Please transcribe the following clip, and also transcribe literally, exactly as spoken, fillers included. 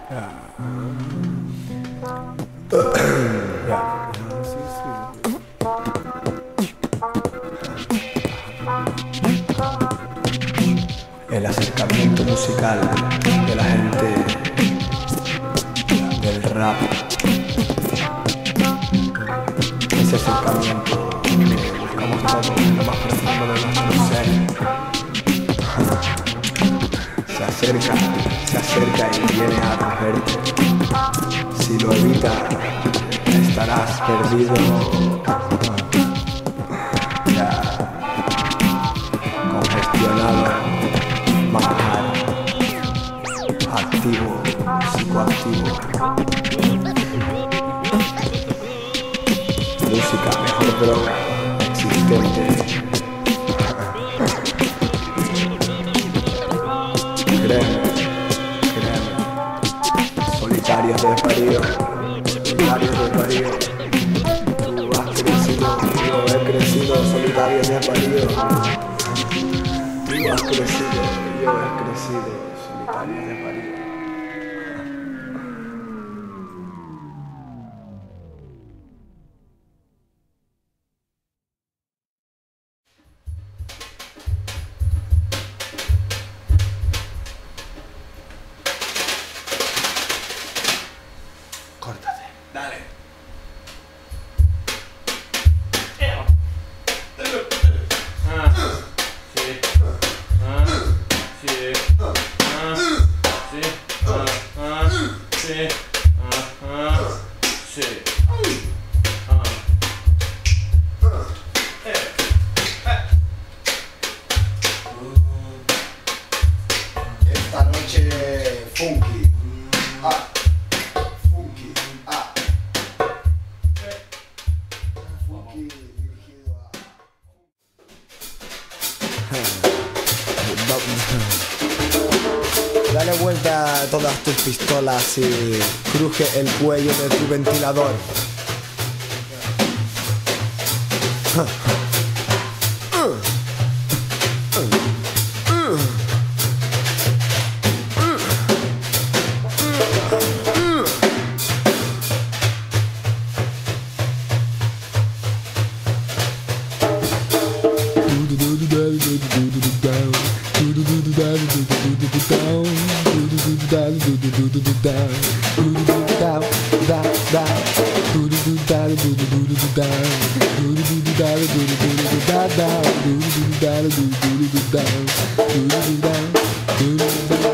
El acercamiento musical de la gente del rap, ese acercamiento que buscamos todos en lo más profundo de nuestro ser, se acerca, se acerca y viene a acogerte. Si lo evitas, estarás perdido, ya congestionado, manjar, activo, psicoactivo. Música, mejor droga existente. Créeme, créeme. Solitarios de parido, solitarios de parido. Tú has crecido, yo he crecido, solitarios de parido. Tú has crecido, yo he crecido, solitarios de parido. Córtate. Dale. Ah, sí. Ah, sí. Ah, sí. Ah, ah, sí. Ah, ah, sí. Ah. Esta noche funky. Ah. Funky. Ah. Funky dirigido a... Dale vuelta a todas tus pistolas y cruje el cuello de tu ventilador. Down.